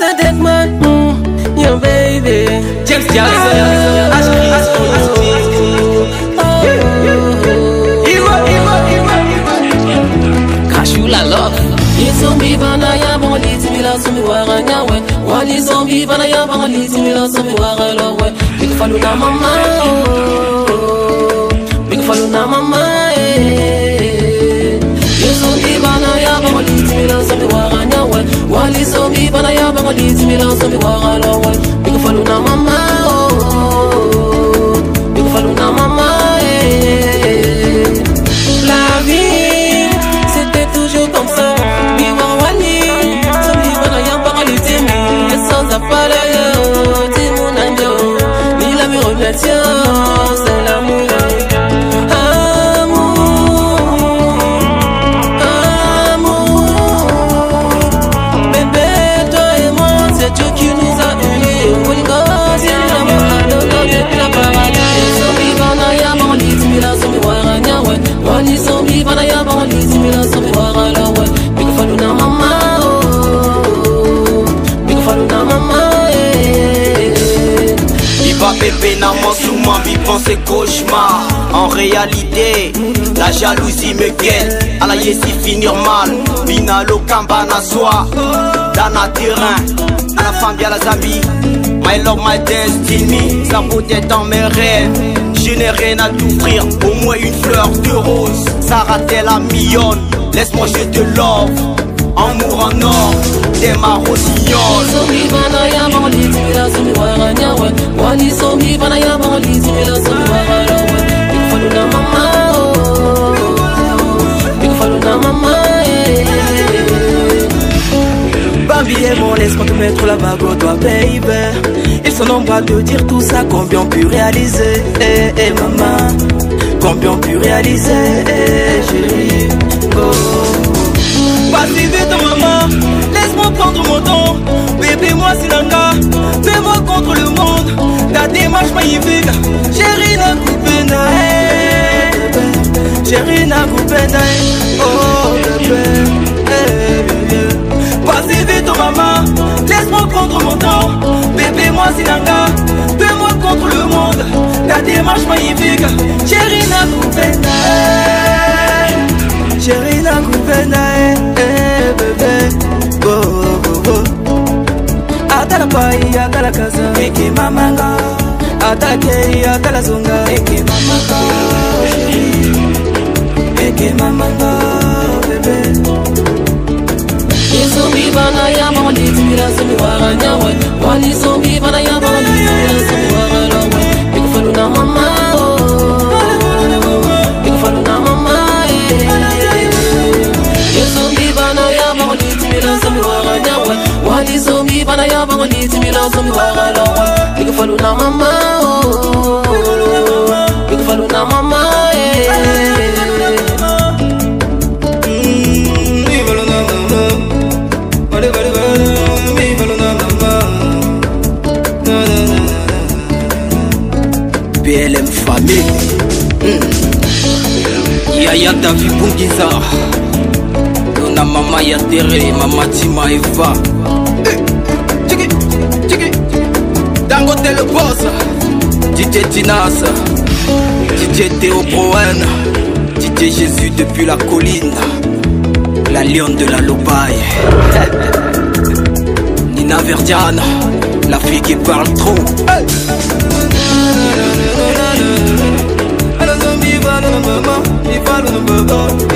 said that man, your baby. James Jackson, Cashew la love. Zombie bana ya bangli timila zombie wara nyawe. Wali zombie bana ya bangli timila zombie wara lowe. Big falu na mama, big falu na mama. Zombie bana ya bangli timila zombie wara nyawe. Wali zombie bana ya bangli timila zombie wara lowe. Big falu na mama, big falu na mama. La vie, c'était toujours comme ça. C'est l'amour, amour, bébé, toi et moi, c'est Dieu qui nous a unis. C'est l'amour, depuis la paradis. Zombie banaya, bangli, timila, zombie wara nyawe. Wani zombie banaya, bangli, timila, zombie wara lawe. Big falu na mama, big falu na mama. Bébé n'a moins souvent vivant ses cauchemars. En réalité, la jalousie me guette. À la yesi finir mal. Binalo kambana soa. Dana terrain. À la femme bien la Zambie. My love, my destiny. Ça peut être dans mes rêves. Je n'ai rien à t'offrir. Au moins une fleur de rose. Ça ratait la millionne. Laisse-moi je te love. Amour en or, t'es ma rossignol. Zombie banaya bangli timila zombie wara nyawe. Wali zombie banaya bangli timila zombie wara lawe. Big falu na mama, big falu na mama. Bambi et mon laisse-moi te mettre la bague au doigt, baby. Ils sont nombreux à te dire tout ça, combien on pu réaliser. Maman, combien on pu réaliser. Chérie, go. Pas si vite maman, laisse-moi prendre mon temps. Bébé moi sinanga, mets-moi contre le monde. Ta démarche magnifique, chérie n'a coupé nae. Chérie n'a coupé nae. Oh bébé, pas si vite maman, laisse-moi prendre mon temps. Bébé moi sinanga, mets-moi contre le monde. Ta démarche magnifique, chérie n'a coupé nae. Chérie n'a coupé nae. Bébé, go, go, go. Atala pai, atala kaza, eke mamanga. Atala kei, atala zonga, eke mamanga. Eke mamanga, bébé. Zombie banaya bangli timila zombie wara nyawe. Wali zombie banaya bangli timila zombie wara lawe. Big falu na mama, big falu na mama. Wali zombie banaya bangli timila zombie wara lawe. Big falu na mama, big falu na mama. BLM famille. Yaya David Bungiza. Na mama ya Tere, mama Tima Eva. Tchiki, tchiki. Dangote le boss. DJ Tinasa. DJ Théo Broen. DJ Jésus depuis la colline. La lionne de la Lobaye. Nina Verdiane. La fille qui parle trop. Hey. Alors zombie va dans le moment. Il va dans le moment.